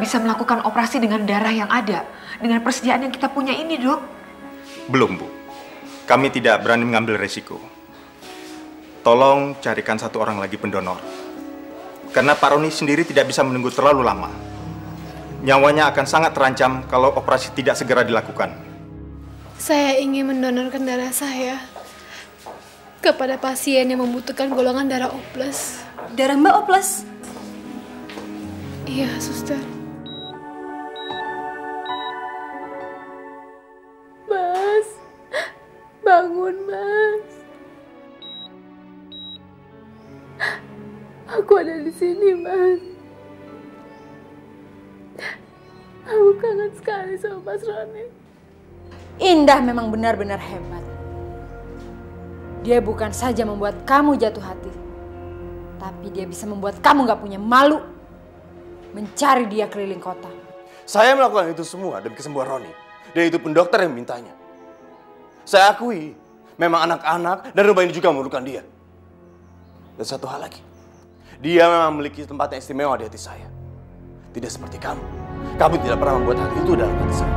bisa melakukan operasi dengan darah yang ada, dengan persediaan yang kita punya ini, Dok? Belum, Bu. Kami tidak berani mengambil resiko. Tolong carikan satu orang lagi pendonor. Karena Pak Roni sendiri tidak bisa menunggu terlalu lama. Nyawanya akan sangat terancam kalau operasi tidak segera dilakukan. Saya ingin mendonorkan darah saya kepada pasien yang membutuhkan golongan darah O+. Darah Mbak O+? Iya, suster. Mas, bangun, Mas. Aku ada di sini, Mas. Aku kangen sekali sama Mas Roni. Indah memang benar-benar hebat. Dia bukan saja membuat kamu jatuh hati, tapi dia bisa membuat kamu gak punya malu mencari dia keliling kota. Saya melakukan itu semua demi kesembuhan Roni. Dan itu pun dokter yang mintanya. Saya akui, memang anak-anak dan rumah ini juga memerlukan dia. Dan satu hal lagi, dia memang memiliki tempat yang istimewa di hati saya. Tidak seperti kamu. Kamu tidak pernah membuat hal itu dalam hati saya.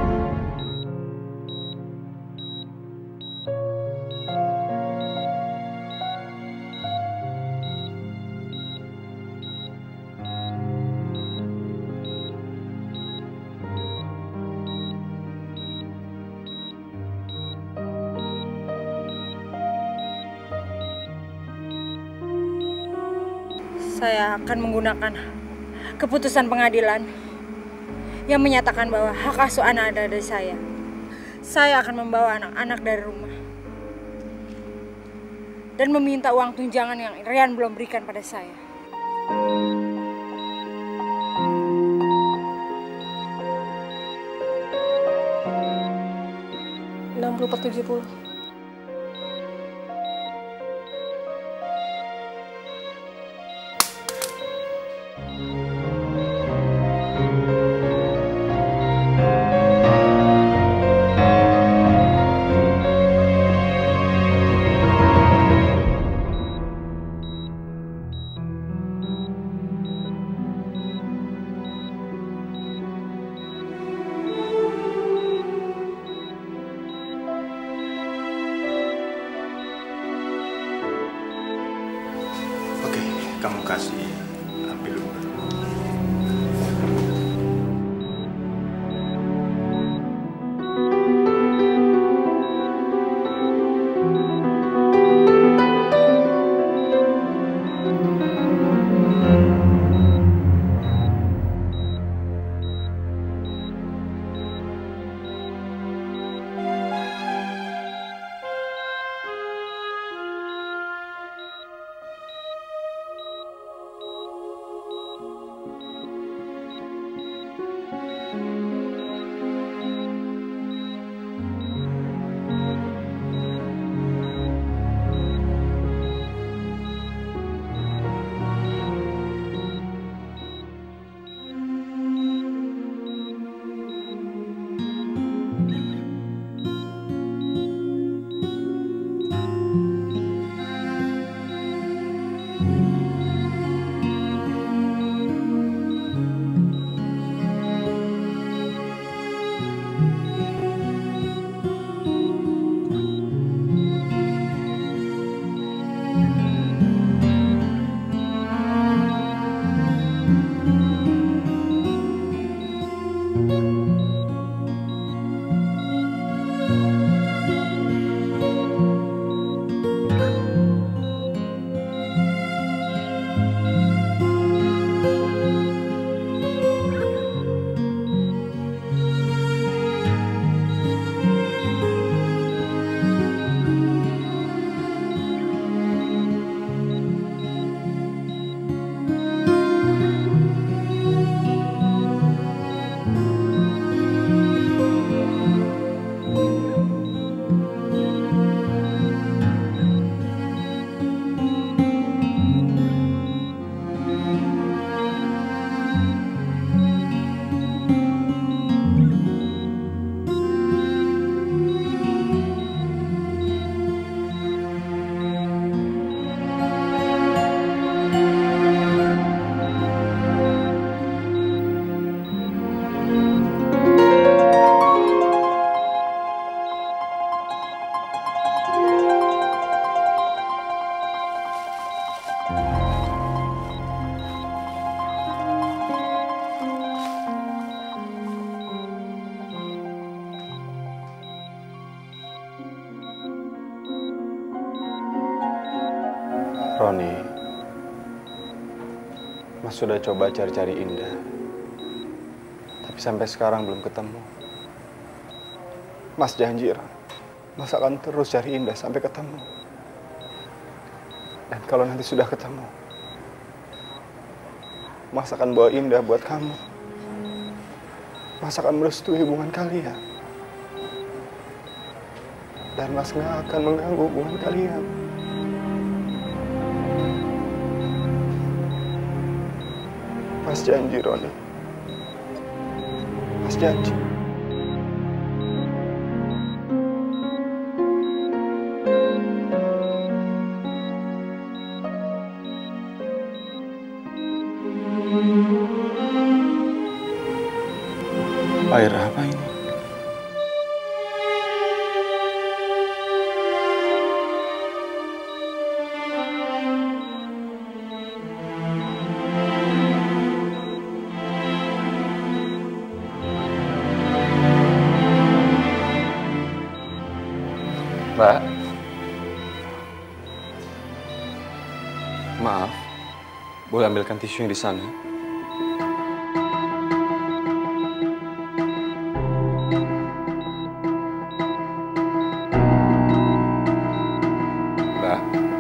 Saya akan menggunakan keputusan pengadilan yang menyatakan bahwa hak asuh anak ada dari saya. Saya akan membawa anak-anak dari rumah dan meminta uang tunjangan yang Rian belum berikan pada saya. 60/70. Kamu kasih, ambil dulu. Mas sudah coba cari-cari Indah, tapi sampai sekarang belum ketemu. Mas janji, Ron, Mas akan terus cari Indah sampai ketemu. Dan kalau nanti sudah ketemu, Mas akan bawa Indah buat kamu. Mas akan merestui hubungan kalian. Dan Mas nggak akan mengganggu hubungan kalian. Mas janji, Roni. Mas janji. Air apa ini? Mbak, maaf, boleh ambilkan tisu yang di sana? Mbak.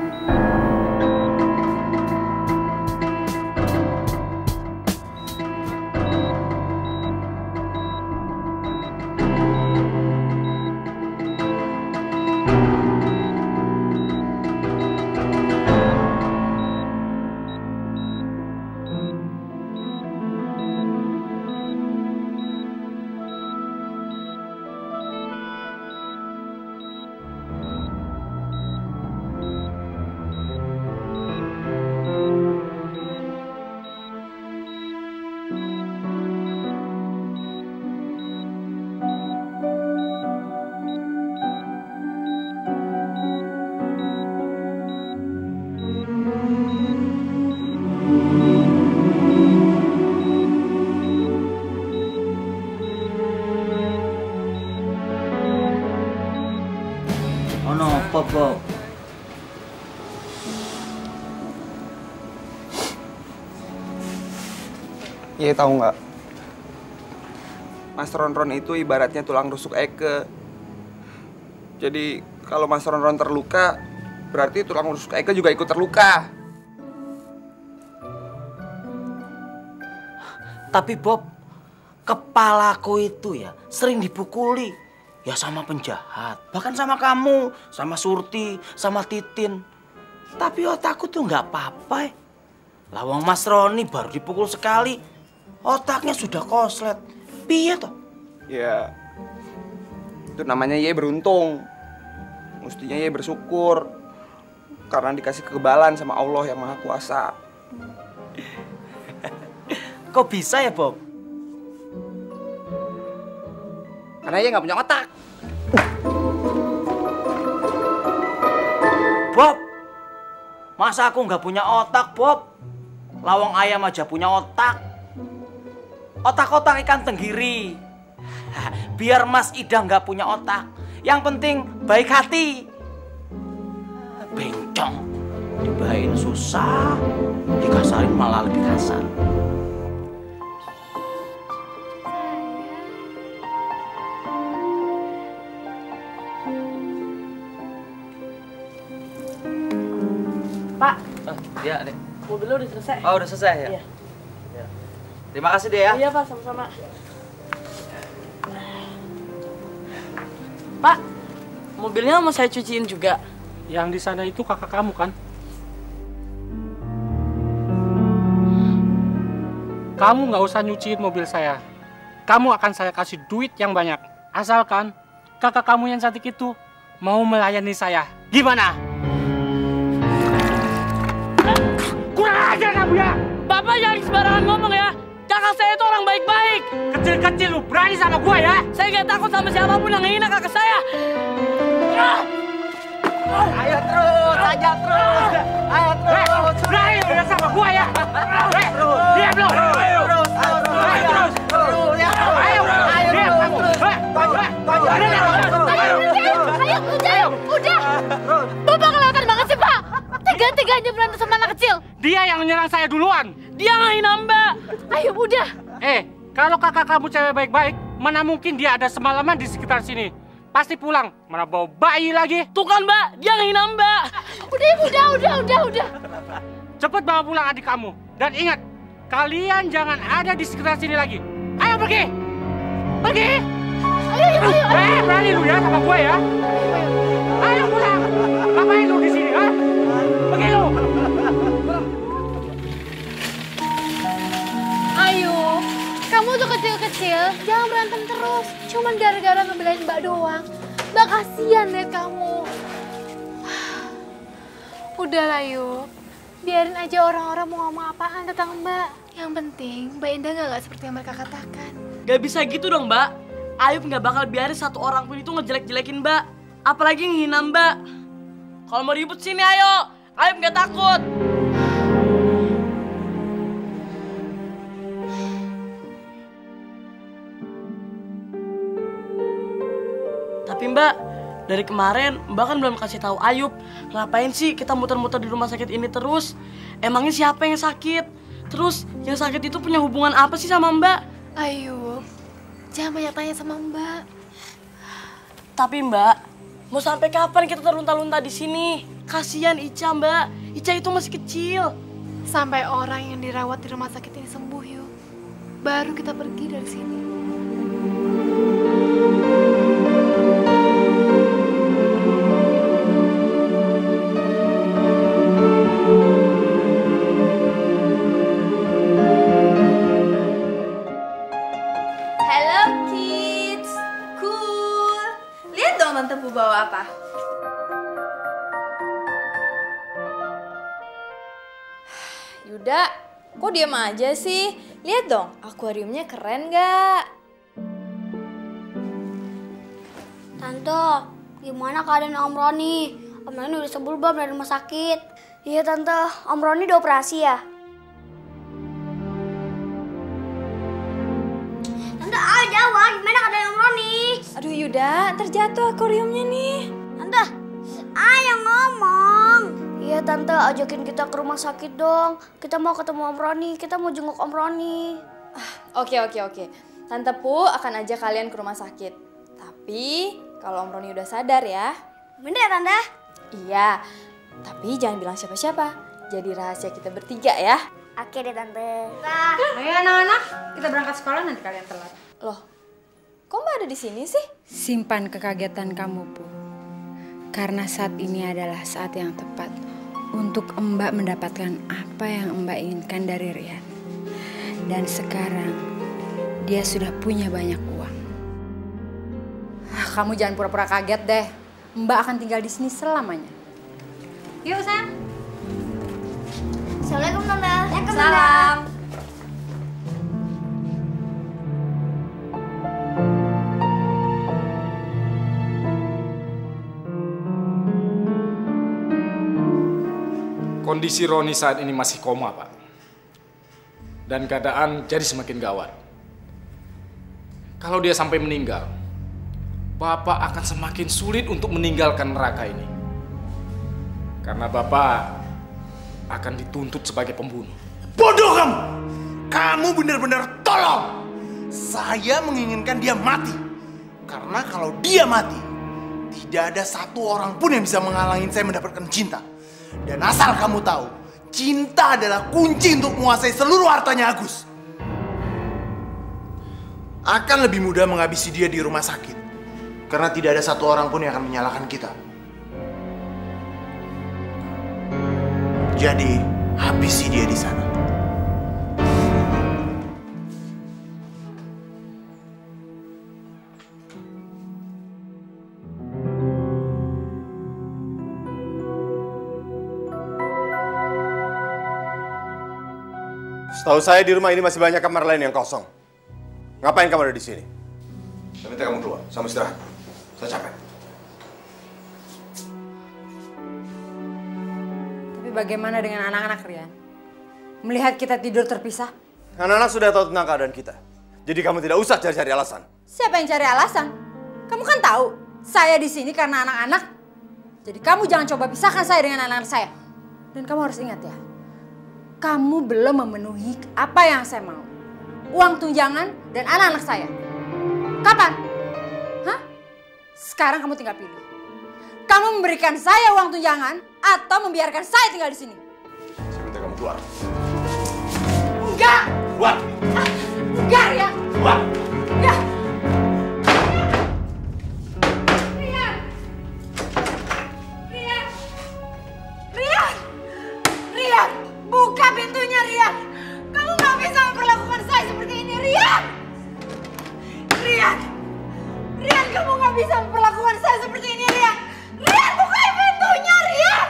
Ono apa, Bob? Iya, tahu nggak? Mas Ronron itu ibaratnya tulang rusuk Eke. Jadi kalau Mas Ronron terluka, berarti tulang rusuk Eke juga ikut terluka. Tapi Bob, kepalaku itu ya sering dipukuli. Ya sama penjahat, bahkan sama kamu, sama Surti, sama Titin. Tapi otakku tuh nggak apa-apa. Lawang Mas Roni baru dipukul sekali, otaknya sudah koslet. Piye toh? Ya, itu namanya Ye beruntung. Mestinya Ye bersyukur karena dikasih kekebalan sama Allah yang Maha Kuasa. Kok bisa ya, Bob? Karena Ye nggak punya otak. Bob, masa aku nggak punya otak, Bob? Lawang ayam aja punya otak. Otak-otak ikan tenggiri. Biar Mas Idang nggak punya otak. Yang penting baik hati. Bencong, dibahain susah, dikasarin malah lebih kasar. Pak. Iya, Dek. Mobilnya udah selesai. Oh, udah selesai ya? Iya. Terima kasih, Dek ya. Iya, Pak, sama-sama. Pak, mobilnya mau saya cuciin juga. Yang di sana itu kakak kamu kan? Kamu nggak usah nyuciin mobil saya. Kamu akan saya kasih duit yang banyak. Asalkan kakak kamu yang cantik itu mau melayani saya. Gimana? Kurang ajar kamu ya! Bapak jangan sembarangan ngomong ya. Kakak saya itu orang baik-baik. Kecil-kecil lu berani sama gua ya? Saya nggak takut sama siapapun yang ngehina kakak saya. Ayo terus, aja terus. Ayo terus. Berani lu sama gua ya? Diam lu! Terus. Ayo, udah. Bapak kelewatan banget sih, Pak. Tega-teganya berantem sama anak kecil. Dia yang menyerang saya duluan. Dia ngehina Mbak. Ayo udah. Kalau kakak kamu cewek baik-baik, mana mungkin dia ada semalaman di sekitar sini. Pasti pulang, mana bawa bayi lagi. Tuh kan Mbak, dia ngehina Mbak. Udah. Cepet bawa pulang adik kamu. Dan ingat, kalian jangan ada di sekitar sini lagi. Ayo pergi. Pergi. Ayo. Berani lu ya sama gue ya. Ayo pulang. Ngapain lu di sini, ha? Pergi lu. Ayo, kamu tuh kecil-kecil, jangan berantem terus. Cuman gara-gara ngebelain Mbak doang. Mbak kasihan liat kamu. Udahlah yuk, biarin aja orang-orang mau ngomong apaan tentang Mbak. Yang penting Mbak Indah nggak seperti yang mereka katakan. Gak bisa gitu dong Mbak. Ayub gak bakal biarin satu orang pun itu ngejelek-jelekin Mbak. Apalagi ngehina Mbak. Kalau mau ribut sini ayo. Ayub gak takut. Tapi Mbak, dari kemarin Mbak kan belum kasih tahu Ayub. Ngapain sih kita muter-muter di rumah sakit ini terus? Emangnya siapa yang sakit? Terus yang sakit itu punya hubungan apa sih sama Mbak? Ayub, jangan banyak tanya sama Mbak. Tapi Mbak, mau sampai kapan kita terlunta-lunta di sini? Kasihan Ica Mbak. Ica itu masih kecil. Sampai orang yang dirawat di rumah sakit ini sembuh yuk. Baru kita pergi dari sini. Tante Bu bawa apa? Yuda, kok diam aja sih? Lihat dong, akuariumnya keren nggak? Tante, gimana keadaan Om Roni? Om Roni udah sembuh belum dari rumah sakit? Iya Tante, Om Roni udah operasi ya? Tante, ayo jawab, gimana keadaan Om Roni? Aduh Yuda, terjatuh akuariumnya nih. Tante, ayo ngomong. Iya Tante, ajakin kita ke rumah sakit dong. Kita mau ketemu Om Roni, kita mau jenguk Om Roni. Oke. Tante Pu akan ajak kalian ke rumah sakit. Tapi kalau Om Roni udah sadar ya. Bener ya Tante? Iya, tapi jangan bilang siapa-siapa. Jadi rahasia kita bertiga ya. Oke deh Tante. Ayo anak-anak, kita berangkat sekolah nanti kalian telat. Loh, kok Mbak ada di sini sih? Simpan kekagetan kamu, Bu. Karena saat ini adalah saat yang tepat untuk Mbak mendapatkan apa yang Mbak inginkan dari Rian. Dan sekarang dia sudah punya banyak uang. Kamu jangan pura-pura kaget deh. Mbak akan tinggal di sini selamanya. Yuk, sayang. Assalamualaikum Tante. Salam. Kondisi Roni saat ini masih koma, Pak. Dan keadaan jadi semakin gawat. Kalau dia sampai meninggal, Bapak akan semakin sulit untuk meninggalkan neraka ini. Karena Bapak akan dituntut sebagai pembunuh. Bodoh kamu! Kamu benar-benar tolong! Saya menginginkan dia mati. Karena kalau dia mati, tidak ada satu orang pun yang bisa menghalangi saya mendapatkan cinta. Dan asal kamu tahu, cinta adalah kunci untuk menguasai seluruh hartanya Agus. Akan lebih mudah menghabisi dia di rumah sakit. Karena tidak ada satu orang pun yang akan menyalahkan kita. Jadi, habisi dia di sana. Setahu saya di rumah ini masih banyak kamar lain yang kosong. Ngapain kamu ada di sini? Saya minta kamu keluar, sama istirahat. Saya capek. Tapi bagaimana dengan anak-anak, Rian? Melihat kita tidur terpisah? Anak-anak sudah tahu tentang keadaan kita. Jadi kamu tidak usah cari-cari alasan. Siapa yang cari alasan? Kamu kan tahu, saya di sini karena anak-anak. Jadi kamu jangan coba pisahkan saya dengan anak-anak saya. Dan kamu harus ingat ya, kamu belum memenuhi apa yang saya mau. Uang tunjangan dan anak-anak saya. Kapan? Hah? Sekarang kamu tinggal pilih. Kamu memberikan saya uang tunjangan atau membiarkan saya tinggal di sini. Saya minta kamu keluar. Enggak! Keluar! Enggak, Rian! Keluar! Enggak! Rian, buka pintunya, Rian. Kamu nggak bisa memperlakukan saya seperti ini, Rian. Rian, kamu nggak bisa memperlakukan saya seperti ini, Rian. Rian, buka pintunya, Rian.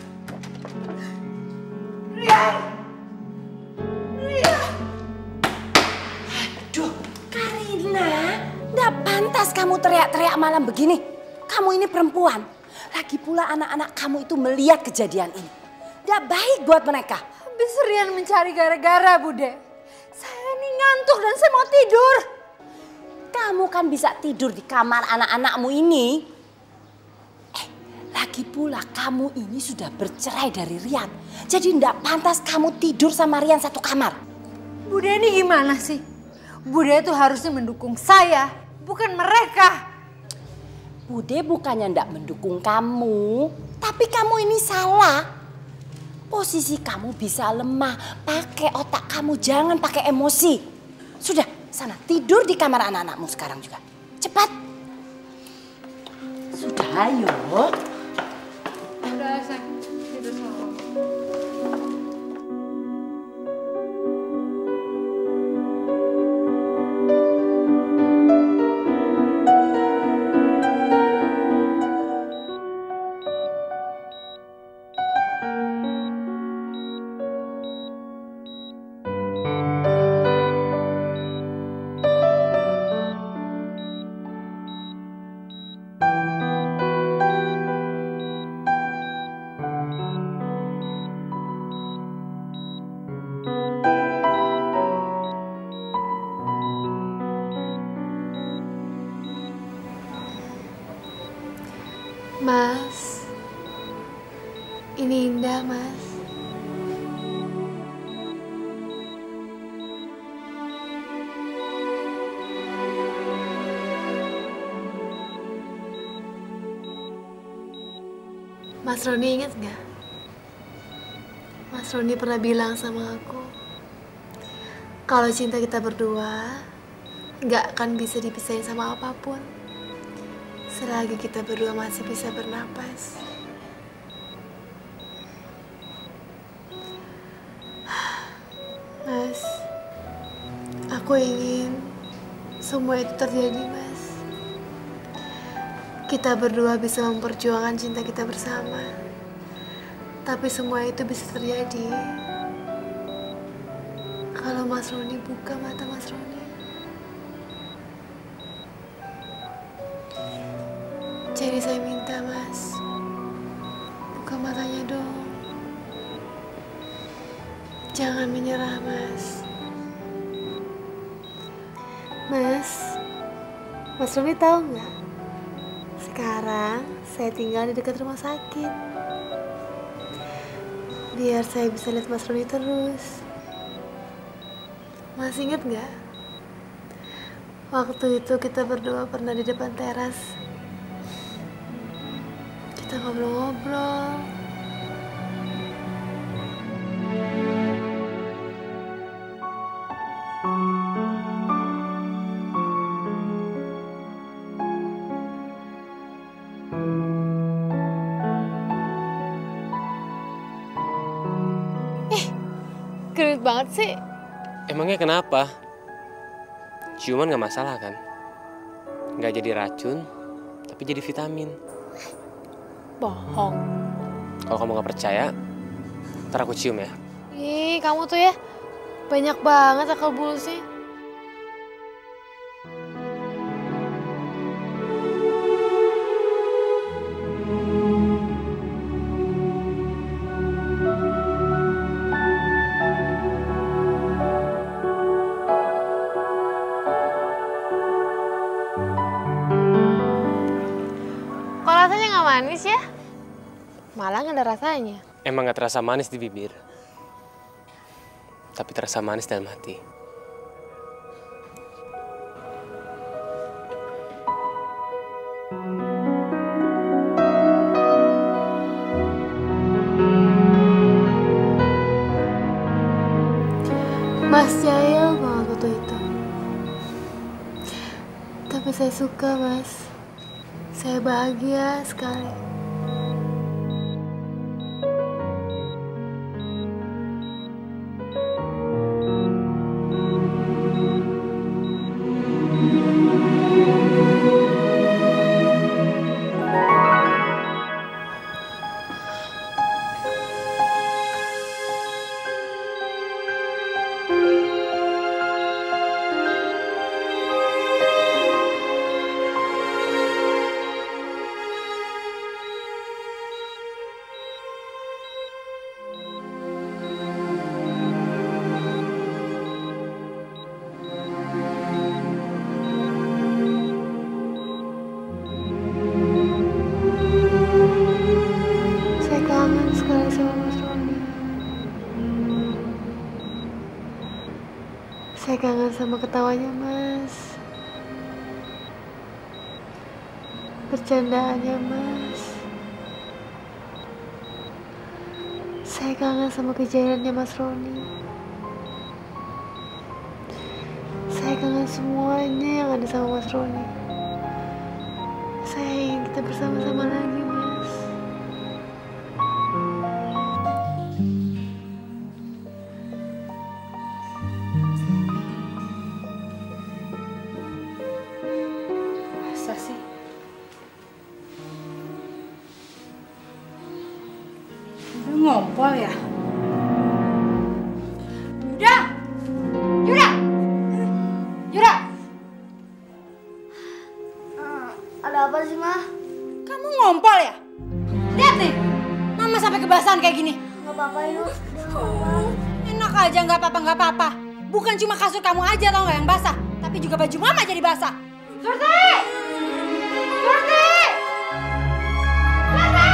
Aduh, Karina, nggak pantas kamu teriak-teriak malam begini. Kamu ini perempuan. Lagi pula anak-anak kamu itu melihat kejadian ini. Nggak baik buat mereka. Habis Rian mencari gara-gara, Bude. Saya ini ngantuk dan saya mau tidur. Kamu kan bisa tidur di kamar anak-anakmu ini. Lagi pula kamu ini sudah bercerai dari Rian. Jadi nggak pantas kamu tidur sama Rian satu kamar. Bude ini gimana sih? Bude itu harusnya mendukung saya, bukan mereka. Bude bukannya ndak mendukung kamu, tapi kamu ini salah. Posisi kamu bisa lemah, pakai otak kamu, jangan pakai emosi. Sudah, sana tidur di kamar anak-anakmu sekarang juga. Cepat. Sudah, ayo. Udah, saya tidur sama. Mas, ini indah, Mas. Mas Roni ingat gak? Mas Roni pernah bilang sama aku, kalau cinta kita berdua gak akan bisa dipisahin sama apapun. Selagi kita berdua masih bisa bernapas. Mas, aku ingin semua itu terjadi, Mas. Kita berdua bisa memperjuangkan cinta kita bersama. Tapi semua itu bisa terjadi kalau Mas Roni buka mata Mas Roni. Jadi saya minta, Mas, buka matanya dong. Jangan menyerah, Mas. Mas Roni tahu nggak? Sekarang saya tinggal di dekat rumah sakit. Biar saya bisa lihat Mas Roni terus. Mas ingat nggak? Waktu itu kita berdua pernah di depan teras. Kita ngobrol-ngobrol. Gerut banget sih. Emangnya kenapa? Ciuman gak masalah kan? Gak jadi racun, tapi jadi vitamin. Bohong. Kalau kamu gak percaya, ntar aku cium ya. Ih, kamu tuh ya banyak banget akal bulusnya. Kok rasanya nggak manis ya? Malah nggak ada rasanya. Emang gak terasa manis di bibir. tapi terasa manis dalam hati. Mas jahil banget foto itu. Tapi saya suka, Mas. Saya bahagia sekali. Saya kangen sama ketawanya, Mas. Bercandaannya, Mas. Saya kangen sama kejadiannya Mas Roni. Saya kangen semuanya yang ada sama Mas Roni. Saya ingin kita bersama-sama lagi, Mas. Masa sih? Udah ngompol ya? Yuda! Yuda! Yuda! Ada apa sih, Ma? Kamu ngompol ya? Lihat nih, Mama sampai kebasahan kayak gini. Gak apa-apa, Yuk. Enak aja, nggak apa-apa. Bukan cuma kasur kamu aja tau nggak yang basah, tapi juga baju Mama jadi basah. Surti! Surti! Surti!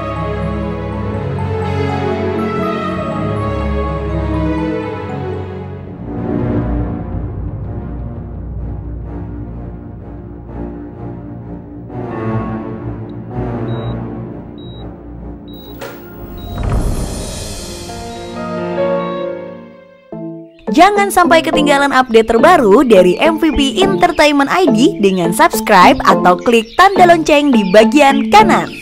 Jangan sampai ketinggalan update terbaru dari MVP Entertainment ID dengan subscribe atau klik tanda lonceng di bagian kanan.